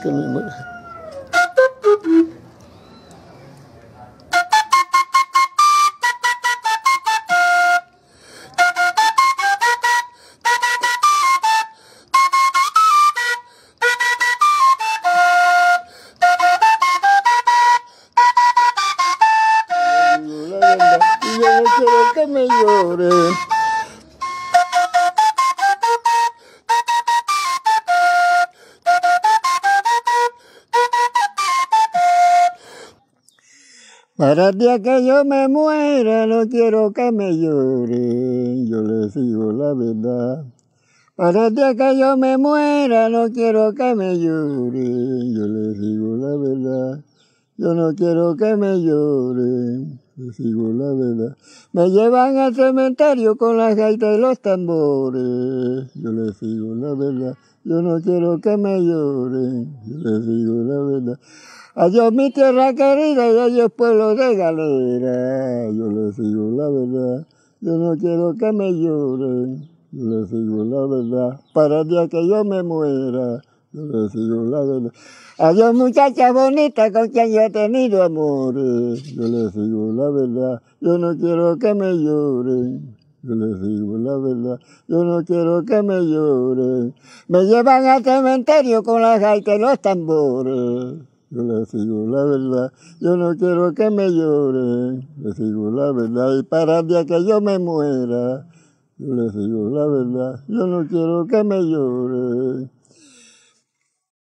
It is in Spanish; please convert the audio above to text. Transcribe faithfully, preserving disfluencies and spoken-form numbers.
que me muera. Y yo no quiero que me lloren. Para el día que yo me muera, no quiero que me lloren, yo les digo la verdad. Para el día que yo me muera, no quiero que me lloren, yo les digo la verdad. Yo no quiero que me lloren, les digo la verdad. Me llevan al cementerio con las gaitas y los tambores, yo les digo la verdad. Yo no quiero que me lloren, yo les digo la verdad. Adiós mi tierra querida y adiós pueblo de galera, yo les digo la verdad. Yo no quiero que me lloren, yo les digo la verdad. Para el día que yo me muera, yo les digo la verdad. Adiós muchacha bonita con quien yo he tenido amores, yo les digo la verdad. Yo no quiero que me lloren, yo les digo la verdad. Yo no quiero que me lloren. Me llevan al cementerio con las gaitas y los tambores, yo les digo la verdad. Yo no quiero que me lloren, les digo la verdad. Y para el día que yo me muera, yo les digo la verdad. Yo no quiero que me lloren.